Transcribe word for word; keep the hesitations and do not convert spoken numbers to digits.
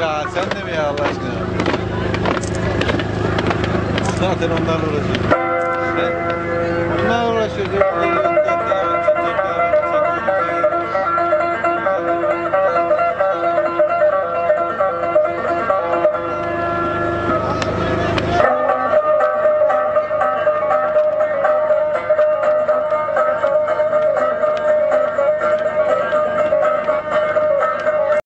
Ya sen de mi ya Allah aşkına? Zaten onlarla uğraşıyoruz. He? Bunlarla uğraşıyoruz.